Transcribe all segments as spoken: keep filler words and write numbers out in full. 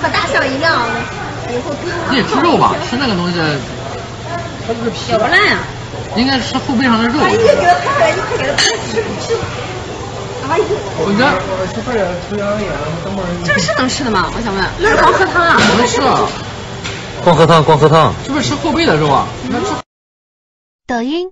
和大象一样。以后你也吃肉吧？吃那个东西，它不是皮。 咬不烂呀。 应该吃后背上的肉。 哎，你给他拍了，你快给他吃吃。哎呦！ 我觉得这个是能吃的吗？我想问，那是光喝汤啊？ 能吃啊。 光喝汤，光喝汤。 是不是吃后背的肉啊？那吃。 抖音。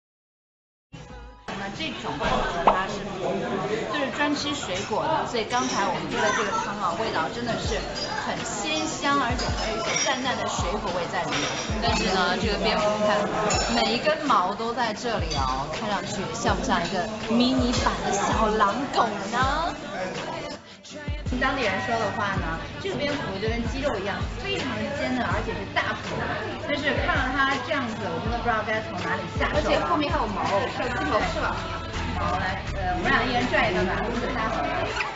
那这种风格它是就是专吃水果的，所以刚才我们做的这个汤啊，味道真的是很鲜香，而且还有一种淡淡的水果味在里面。但是呢，这个蝙蝠你看每一根毛都在这里哦，看上去像不像一个迷你版的小狼狗呢？当地人说的话呢，这个蝙蝠就跟鸡肉一样，非常的鲜嫩，而且是大幅的。但是看到它这样子，我真的不知道该从哪里下手。而且后面还有毛，是鸡毛是吧？毛来，呃，我们俩一人拽一个吧，这个太好了。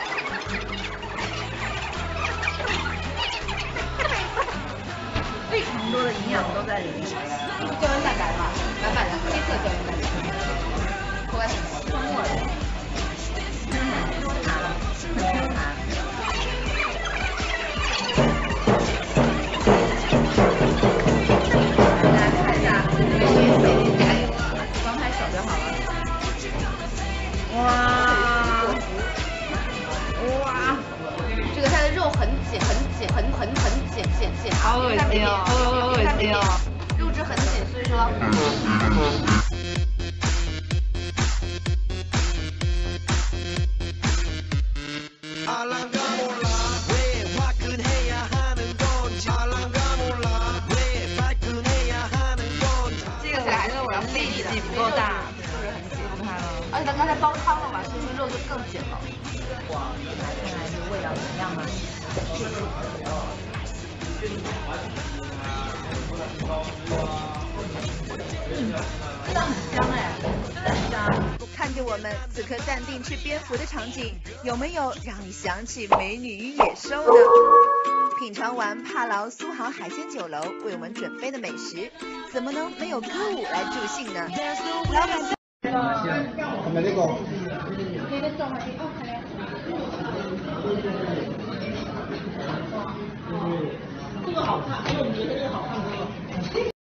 非常多的营养都在里面。胶原蛋白嘛，白白的黑色胶原蛋白，口感很香味儿。嗯，很弹，很 Q 弹。哇哇，这个它的肉很紧很紧很很很紧紧紧，好恶心哦，好恶心哦，肉质很紧，所以说。这个还是我要力气不够大，就是很紧不开了。而且它刚才煲汤了嘛，所以说肉就更紧了。哇，来看看这味道怎么样呢？嗯，味道很香哎，真的很香。 看着我们此刻淡定吃蝙蝠的场景，有没有让你想起美女与野兽呢？品尝完帕劳苏杭海鲜酒楼为我们准备的美食，怎么能没有歌舞来助兴呢？老板。 係咪呢個？ 你的做係點？哦，係啊。這個好看，因為我們覺得這個好看多了。